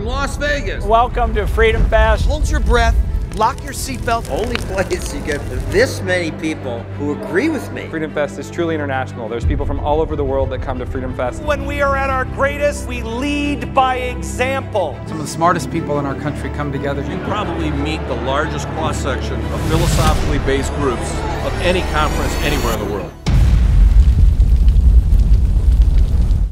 Las Vegas. Welcome to FreedomFest. Hold your breath. Lock your seatbelt. Only place you get this many people who agree with me. FreedomFest is truly international. There's people from all over the world that come to FreedomFest. When we are at our greatest, we lead by example. Some of the smartest people in our country come together. You probably meet the largest cross-section of philosophically based groups of any conference anywhere in the world.